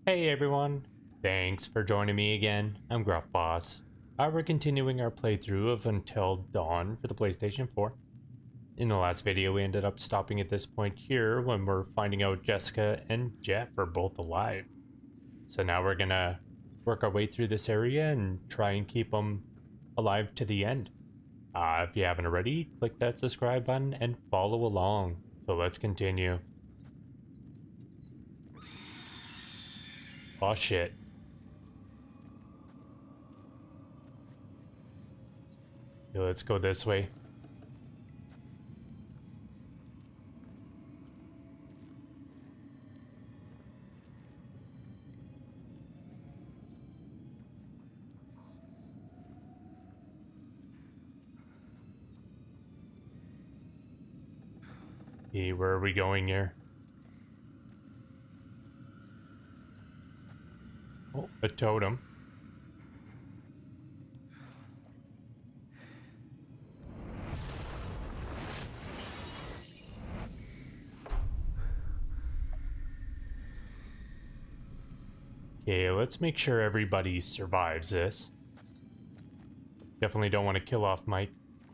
Hey everyone, thanks for joining me again. I'm Gruff Boss. We're continuing our playthrough of Until Dawn for the PlayStation 4. In the last video we ended up stopping at this point here when we're finding out Jessica and Jeff are both alive. So now we're gonna work our way through this area and try and keep them alive to the end. If you haven't already, click that subscribe button and follow along. So let's continue. Oh shit. Yeah, let's go this way. Hey, where are we going here? Oh, a totem. Okay, let's make sure everybody survives this. Definitely don't want to kill off Mike.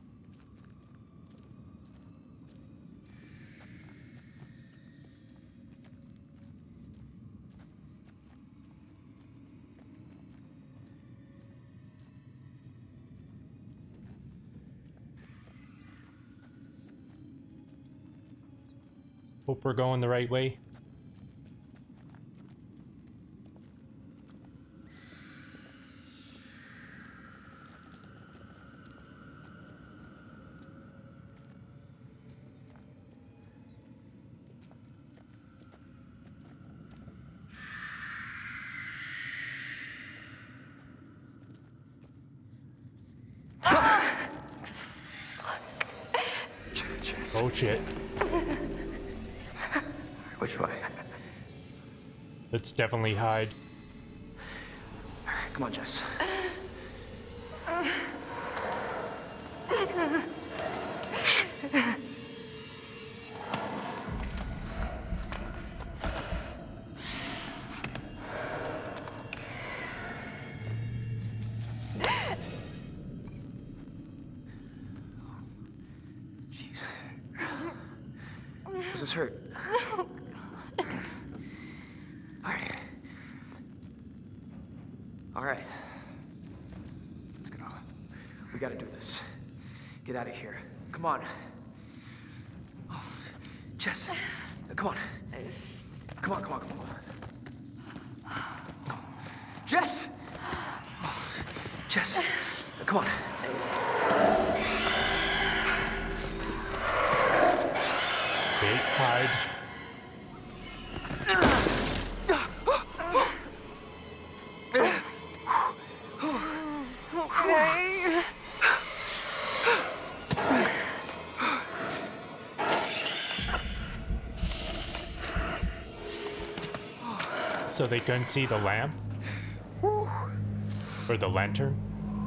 Hope we're going the right way. Oh shit. Which way? Let's definitely hide. Come on, Jess. Jeez. Does this hurt? All right. Let's go. We gotta do this. Get out of here. Come on. Oh, Jess, come on. Come on, come on, come on. Jess! Oh, Jess, come on. Okay, hide. So they couldn't see the lamp? Or the lantern?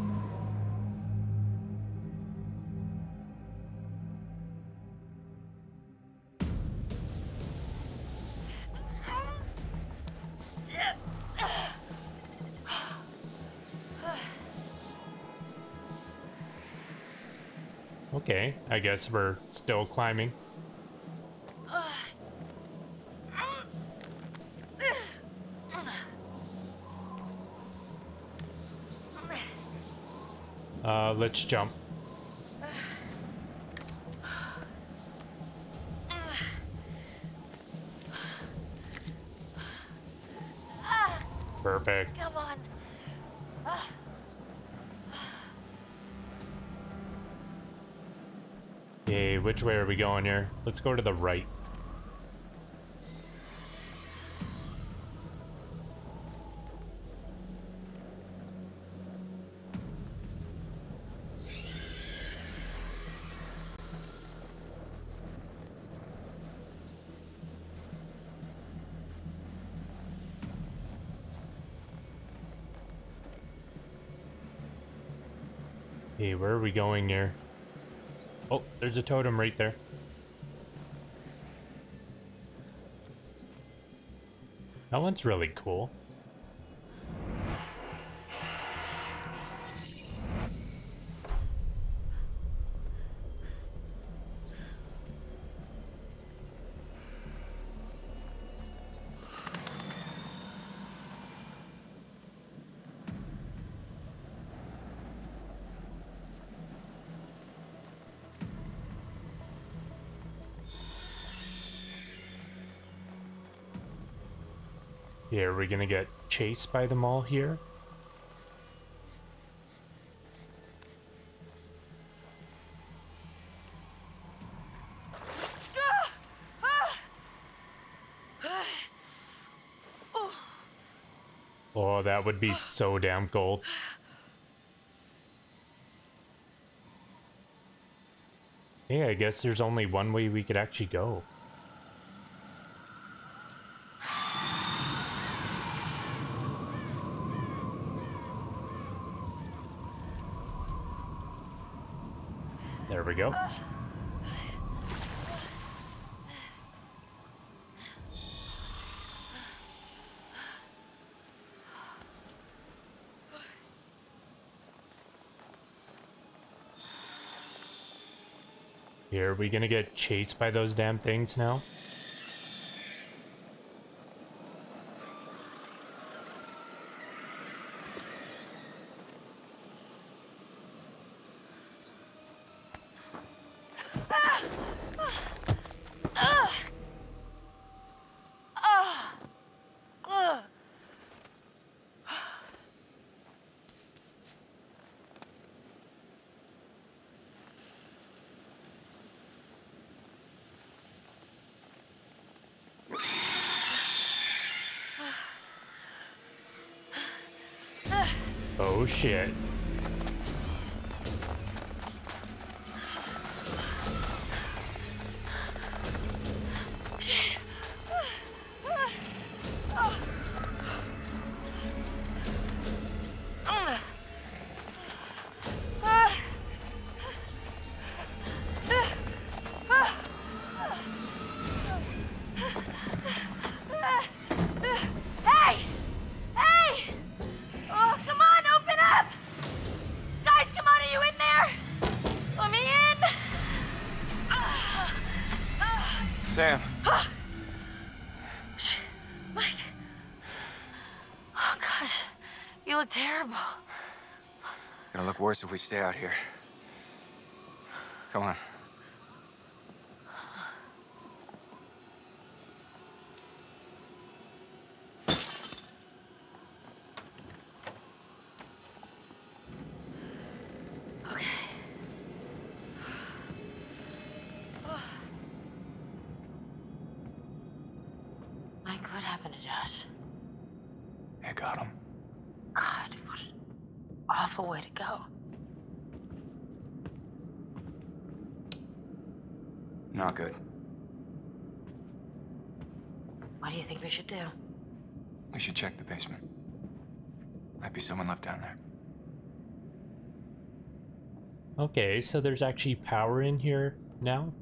Okay, I guess we're still climbing. Let's jump. Perfect. Come on. Okay, which way are we going here? Let's go to the right. Hey, where are we going here? Oh, there's a totem right there. That one's really cool. Yeah, are we gonna get chased by them all here? Oh, that would be so damn cool. Yeah, I guess there's only one way we could actually go. There we go. Here, are we gonna get chased by those damn things now? Oh shit. Sam. Mike. Oh, gosh. You look terrible. Gonna look worse if we stay out here. Come on. Okay. Mike, what happened to Josh? I got him. God, what an awful way to go. Not good. What do you think we should do? We should check the basement. Might be someone left down there. Okay, so there's actually power in here now?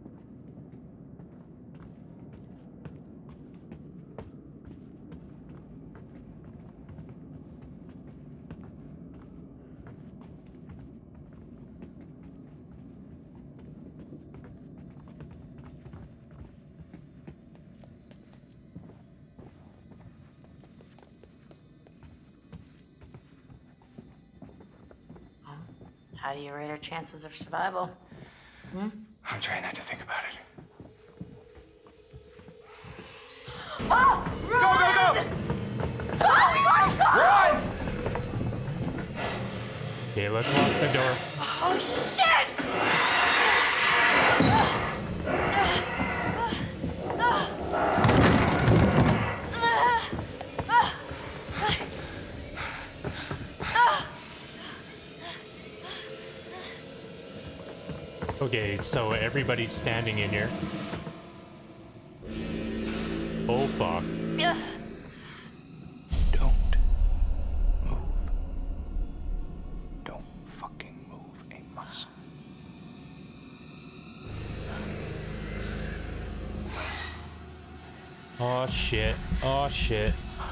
How do you rate our chances of survival? I'm trying not to think about it. Oh! Run! Go, go, go! Go! We gotta go! Run! Okay, let's lock the door. Oh, shit! Okay, so everybody's standing in here. Oh fuck. Don't move. Don't fucking move a muscle. Oh shit. Oh shit.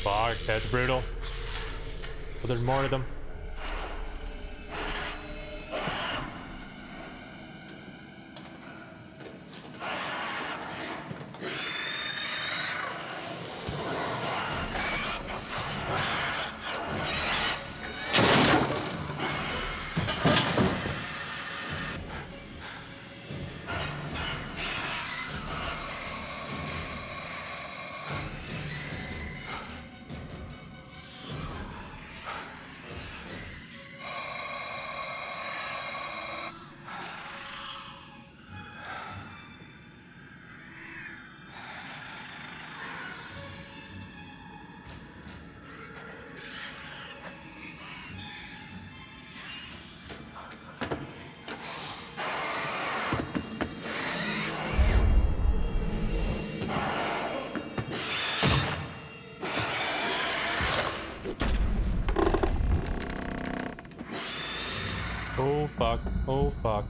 Fuck, that's brutal. Oh, there's more of them. Oh fuck, oh fuck.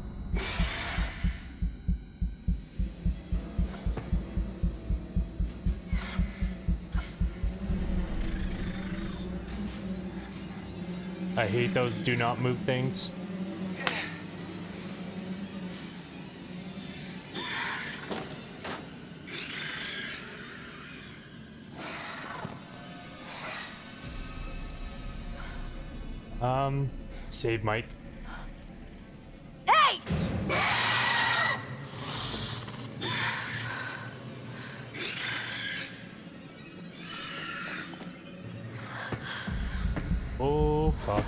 I hate those do not move things. Save Mike. Hey! Oh fuck.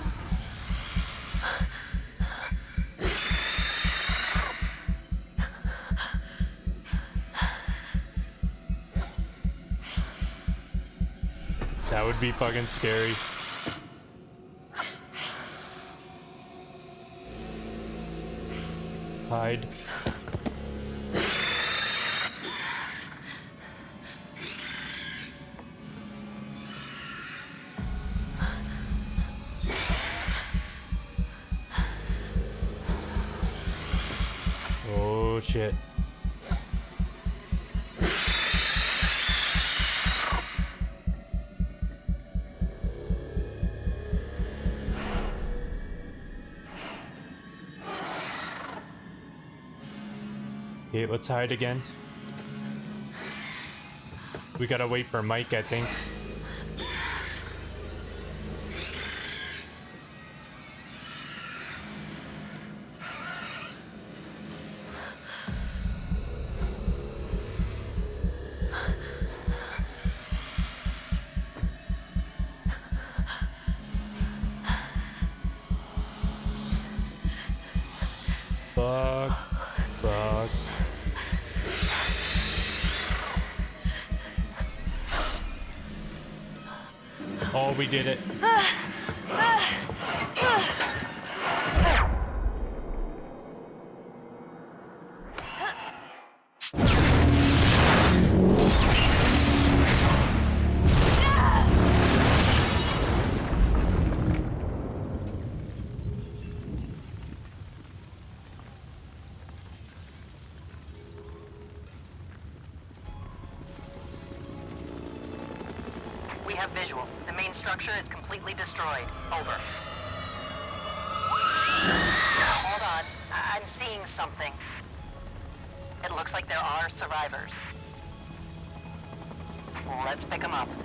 That would be fucking scary. Hide. Oh shit. Okay, let's hide again. We gotta wait for Mike, I think. Fuck. Fuck. Oh, we did it. We have visual. The main structure is completely destroyed. Over. Hold on. I'm seeing something. It looks like there are survivors. Let's pick them up.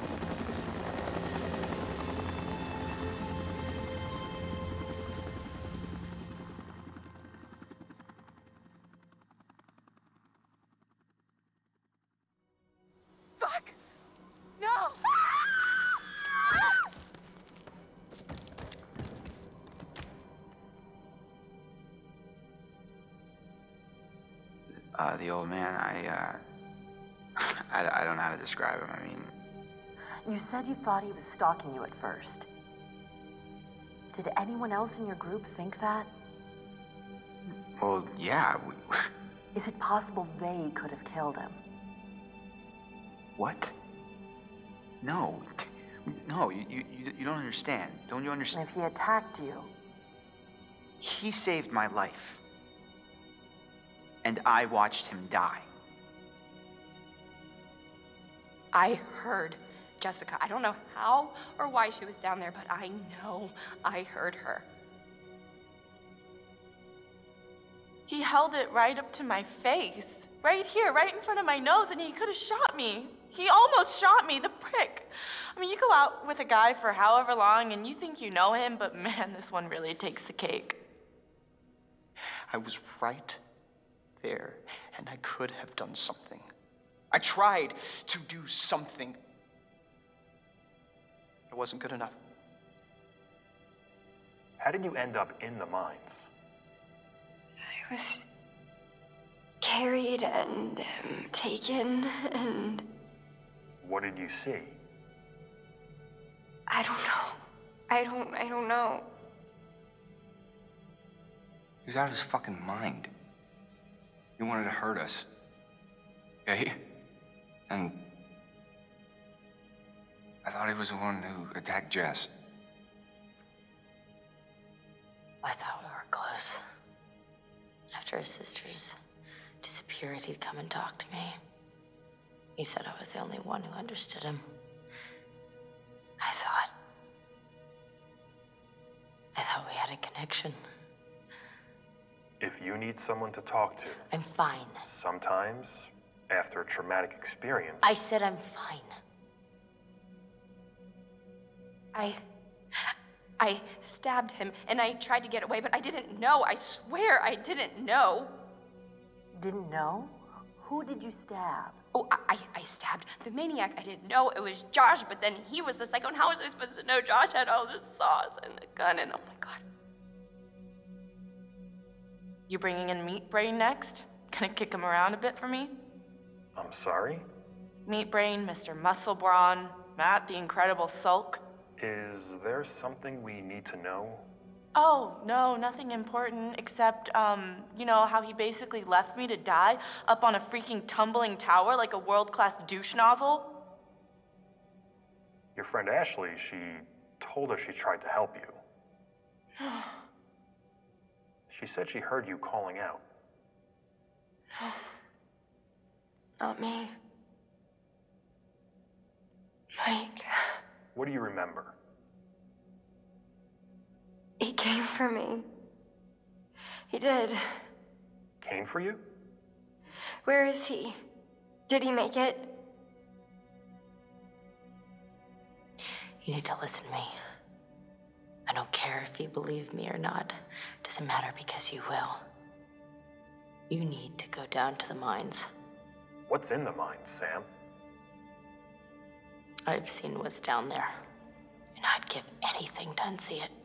Fuck! No! The old man, I don't know how to describe him. I mean, You said you thought he was stalking you at first. Did anyone else in your group think that? well, yeah, Is it possible they could have killed him? what? No, no, you don't understand. Don't you And understand? if he attacked you, He saved my life. And I watched him die. I heard Jessica. I don't know how or why she was down there, but I know I heard her. He held it right up to my face, right here, right in front of my nose, and he could have shot me. He almost shot me, the prick. I mean, you go out with a guy for however long and you think you know him, but man, this one really takes the cake. I was right there, and I could have done something. I tried to do something. It wasn't good enough. How did you end up in the mines? I was carried and taken, and What did you see? I don't know. I don't know. He was out of his fucking mind. He wanted to hurt us. Okay? And I thought he was the one who attacked Jess. I thought we were close. After his sisters disappeared, he'd come and talk to me. He said I was the only one who understood him. I thought we had a connection. If you need someone to talk to, I'm fine. sometimes, after a traumatic experience, I said I'm fine. I stabbed him and I tried to get away, but I didn't know. I swear I didn't know. Didn't know? Who did you stab? Oh, I stabbed the maniac. I didn't know it was Josh, but then he was the psycho, and how was I supposed to know Josh had all this sauce and the gun and oh my God. You bringing in Meat Brain next? Gonna kick him around a bit for me? I'm sorry? Meat Brain, Mr. Muscle Brawn, Matt the Incredible Sulk. Is there something we need to know? Oh, no, nothing important except, you know, how he basically left me to die up on a freaking tumbling tower like a world-class douche nozzle? Your friend Ashley, she told us she tried to help you. She said she heard you calling out. Not me. Mike. What do you remember? He came for me. He did. Came for you? Where is he? Did he make it? You need to listen to me. I don't care if you believe me or not. Doesn't matter because you will. You need to go down to the mines. What's in the mines, Sam? I've seen what's down there, and I'd give anything to unsee it.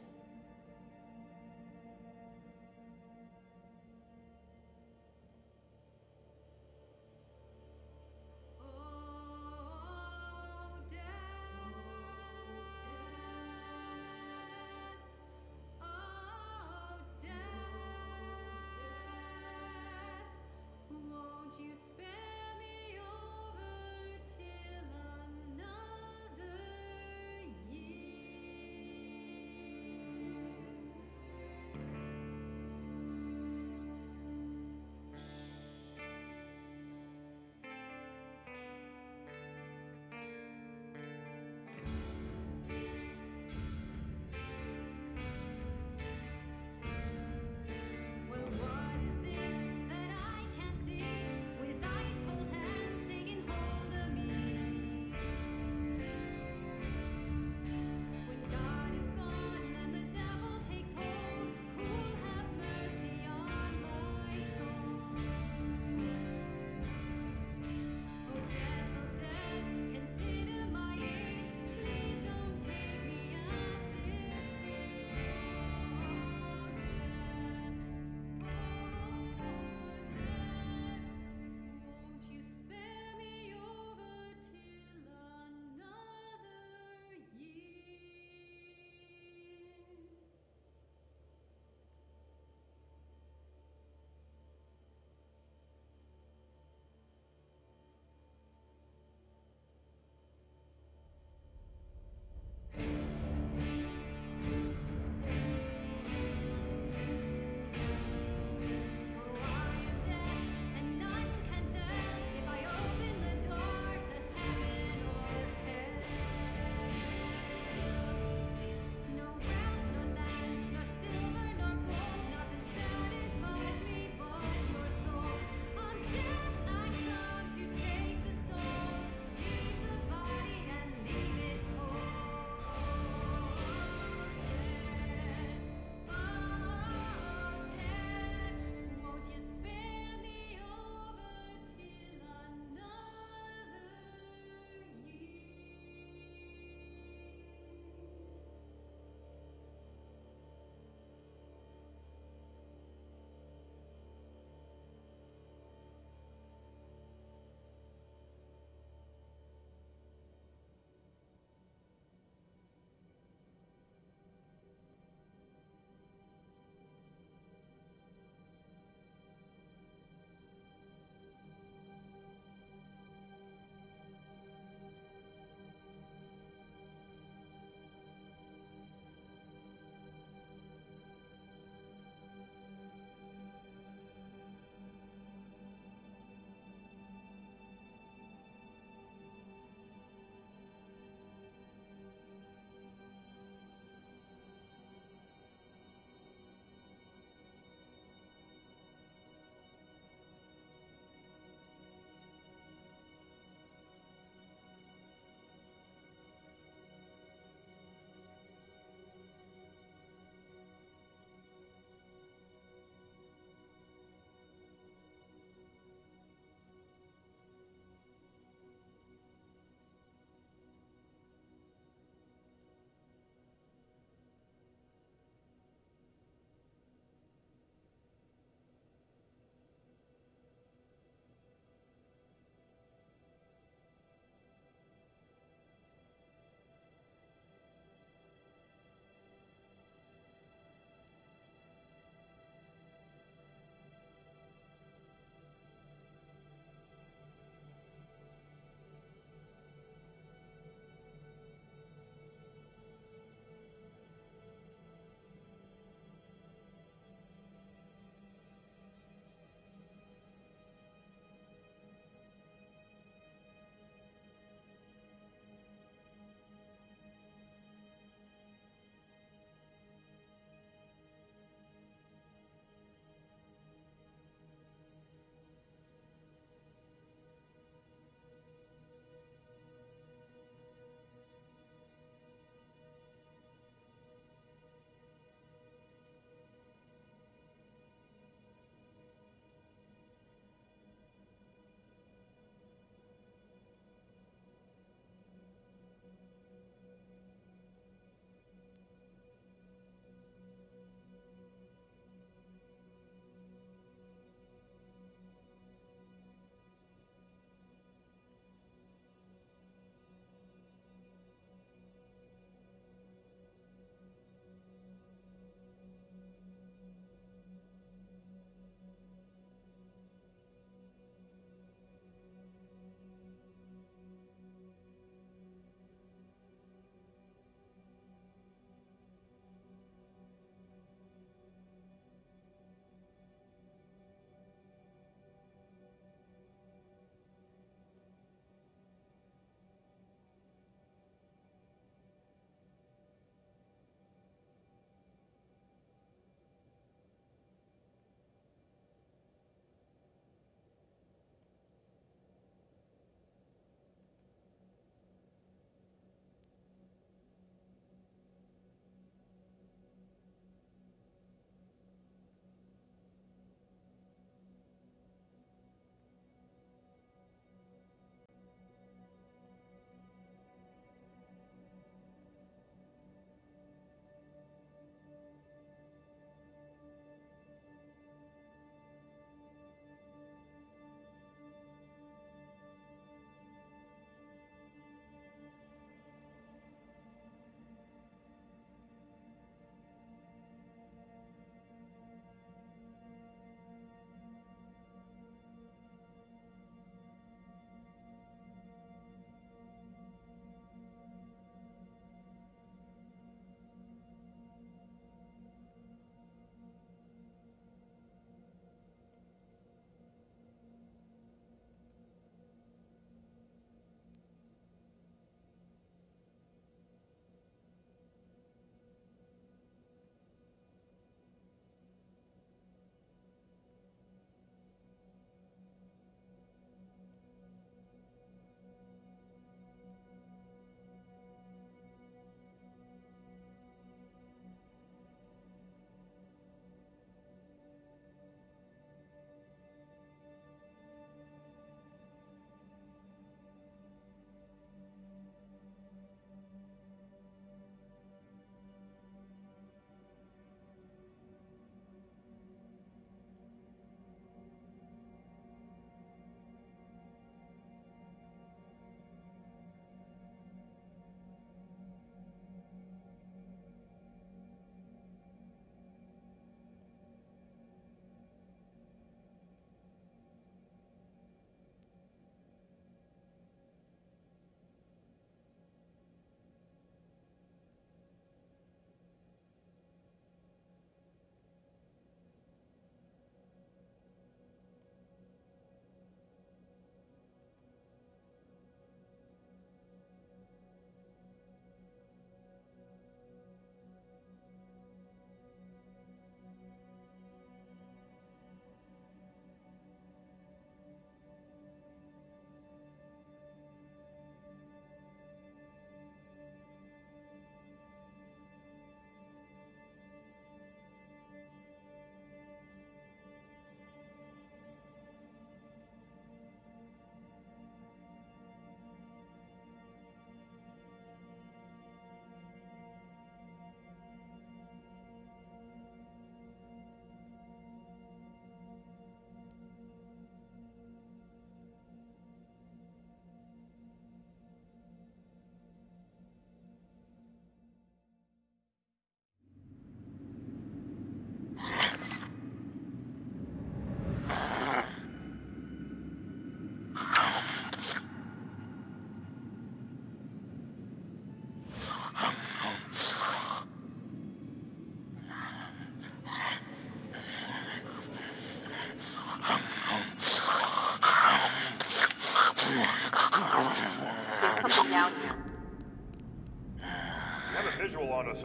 You spare me over till another year.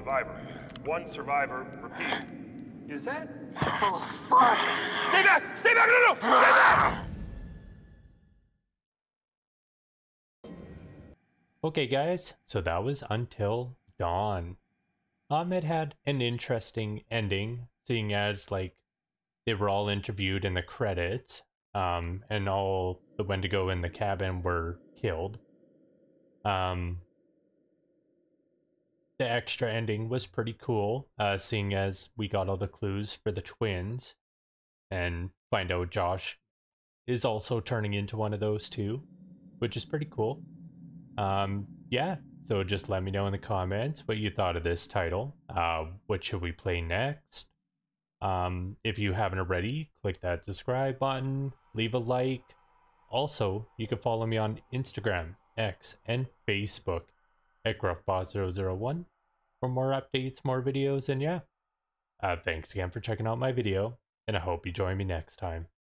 survivor. One survivor, repeat. Is that? Oh, fuck! Stay back! Stay back! No! Stay back! Okay guys, so that was Until Dawn. It had an interesting ending, seeing as like they were all interviewed in the credits, and all the Wendigo in the cabin were killed. The extra ending was pretty cool, seeing as we got all the clues for the twins, and find out Josh is also turning into one of those too, which is pretty cool. Yeah, so just let me know in the comments what you thought of this title. What should we play next? If you haven't already, click that subscribe button, leave a like. Also, you can follow me on Instagram, X, and Facebook at gruffbot001 for more updates, more videos, and yeah. Thanks again for checking out my video, and I hope you join me next time.